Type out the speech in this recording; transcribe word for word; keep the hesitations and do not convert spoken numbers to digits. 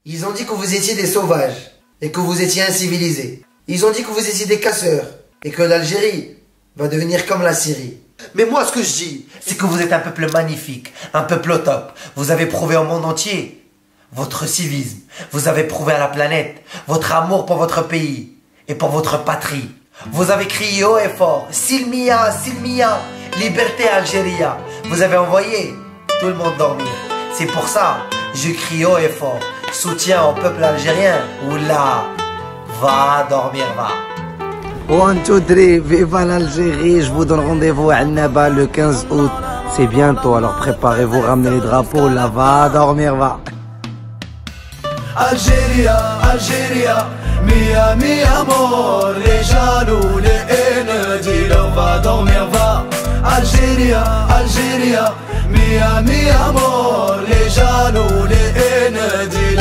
Ils ont dit que vous étiez des sauvages et que vous étiez incivilisés. Ils ont dit que vous étiez des casseurs et que l'Algérie va devenir comme la Syrie. Mais moi, ce que je dis, c'est que vous êtes un peuple magnifique, un peuple au top. Vous avez prouvé au monde entier votre civisme. Vous avez prouvé à la planète votre amour pour votre pays et pour votre patrie. Vous avez crié haut et fort, Silmia, Silmia, liberté Algéria. Vous avez envoyé tout le monde dormir. C'est pour ça, je crie haut et fort, soutien au peuple algérien. Oula, va dormir, va. One, two, three, viva l'Algérie. Je vous donne rendez-vous à Annaba le quinze août. C'est bientôt, alors préparez-vous, ramenez les drapeaux. Là, va dormir, va. Algéria, Algéria, mia, mi amor. Les jaloux, les haines, dis-leur va dormir, va. Algéria, Algéria, mia, mi amor. Les jaloux, les haines, dis-leur